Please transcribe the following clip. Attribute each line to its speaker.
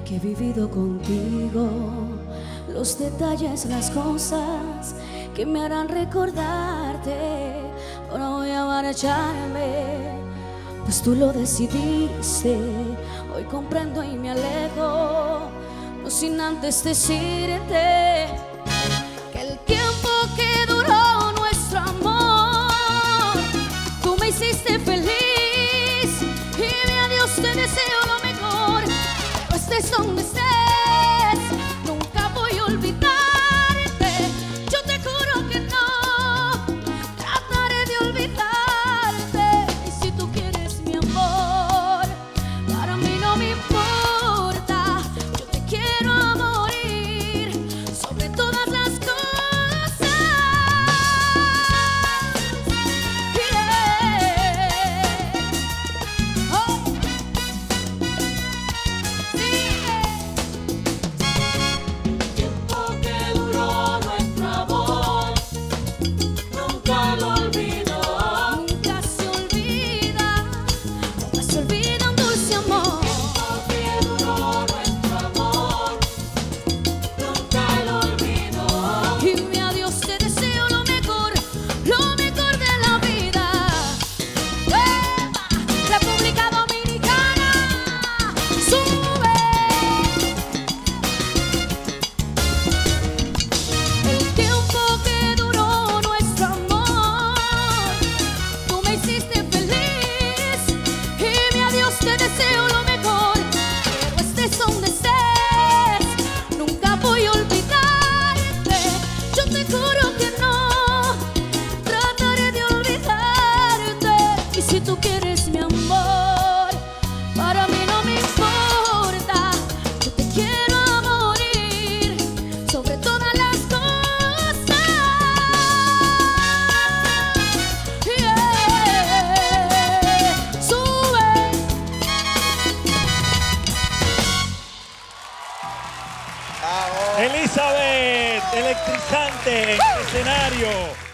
Speaker 1: que he vivido contigo, los detalles, las cosas que me harán recordarte. No voy a marcharme, pues tú lo decidiste. Hoy comprendo y me alejo, no sin antes decirte que el tiempo que duró nuestro amor, tú me hiciste feliz y de adiós te deseo lo mejor. Pero estés donde estés, nunca voy a olvidarte. Yo te juro que no trataré de olvidarte. Y si tú quieres mi amor, para mí no me importa. Yo te quiero a morir sobre todas las cosas. Oh.
Speaker 2: Tiempo que duró nuestro amor, nunca lo olvido.
Speaker 1: Nunca se olvida, nunca se olvida un dulce amor.
Speaker 2: Tiempo que duró nuestro amor, nunca lo olvido.
Speaker 1: Y mi adiós te deseo lo mejor de la vida. ¡Eva! República Dominicana, sube. El tiempo que duró nuestro amor, tú me hiciste feliz y mi adiós te deseo lo mejor. Pero estés donde estés, nunca voy a olvidarte. Yo te juro que no trataré de olvidarte. Y si tú quieres mi amor, para mí no me importa. Yo te quiero a morir sobre todas las cosas. Yeah. Sube.
Speaker 3: Elizabeth, electrizante en el escenario.